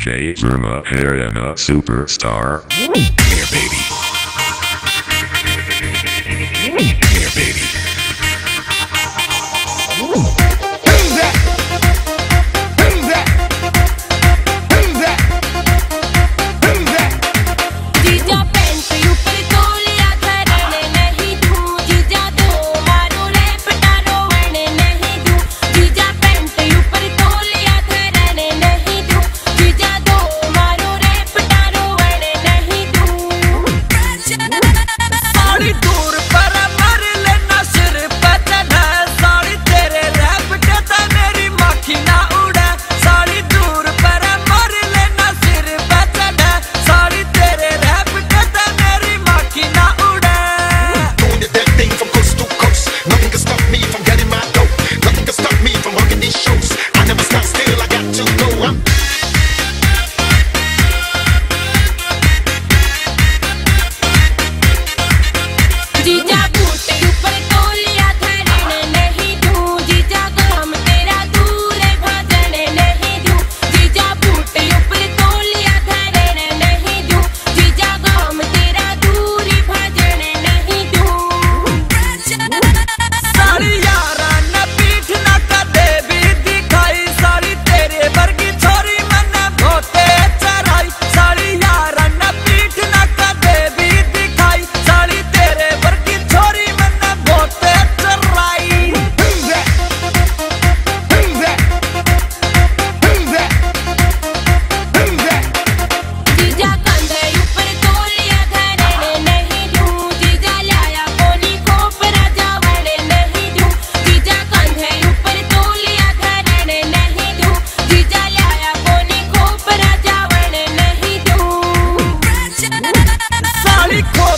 DJ Zerma Harana Superstar. Here, baby. Here, baby. Who's that? Who's that? Who's that? Who's that? जीजा pant ऊपर तोलिया धरने नहीं दूं जीजा दो मारो रे पटारो वरने नहीं दूं जीजा पेंट ऊपर तोलिया धरने नहीं दूं जीजा दो मारो रे पटारो वरने नहीं दूं साड़ी दूर पर मर लेना सिर पे चढ़े साड़ी तेरे रैप के तो मेरी माखी ना उड़े साड़ी दूर पर मर लेना सिर पे चढ़े साड़ी तेरे रैप के तो मेरी माखी ना उड़े Doing that thing from coast to coast. Nothing can stop me from getting my dough. Nothing can stop me from working these shows. I never stop still, I got to go. I'm जीजा boot ऊपर तोलिया धरने नहीं दूं जीजा काम तेरा दूर भाजने नहीं दूं जीजा बूट ऊपर तोलिया धरने नहीं दूं जीजा काम तेरा दूर भाजने नहीं दूं साड़ी यारा न पीठ न कदे भी दिखाई साड़ी तेरे वर्गी छोरी मैंने भोते चराई साड़ी यारा न पीठ न कदे भी दिखाई साड़ी तेरे वर्गी छोरी मैंने भोते चराई Who's that? Who's that? Who's that? Who's that? जीजा कंधे ऊपर तोलिया धरने नहीं दूं जीजा लाया कोनी खोपरा जावने नहीं दूं जीजा कंधे ऊपर तोलिया धरने नहीं दूं जीजा लाया कोनी खोपरा जावने नहीं दूं साड़ी खो